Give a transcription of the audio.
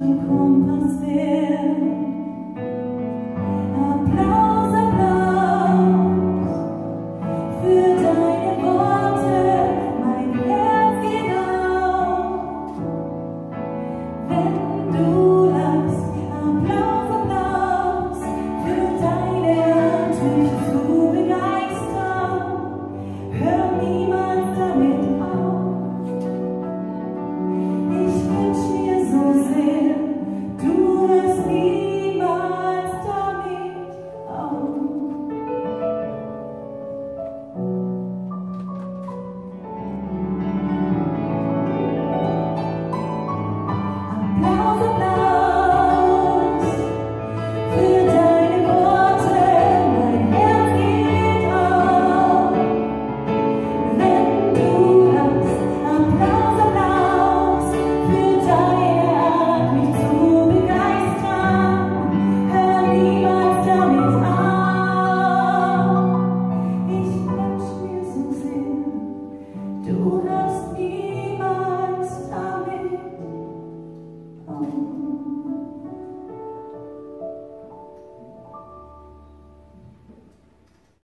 Kompass wert. Applaus, Applaus für deine Worte, mein Herz geht auf, wenn du lachst. Applaus, Applaus für deine Art, mich zu begeistern. Hör niemals damit auf. Ich wünsch mir so sehr, du hörst niemals damit auf. Applaus, Applaus für deine Worte, mein Herz geht auf, wenn du lachst. Applaus, Applaus für deine Art, mich zu begeistern. Hör niemals damit auf. Ich wünsch mir so sehr, du hörst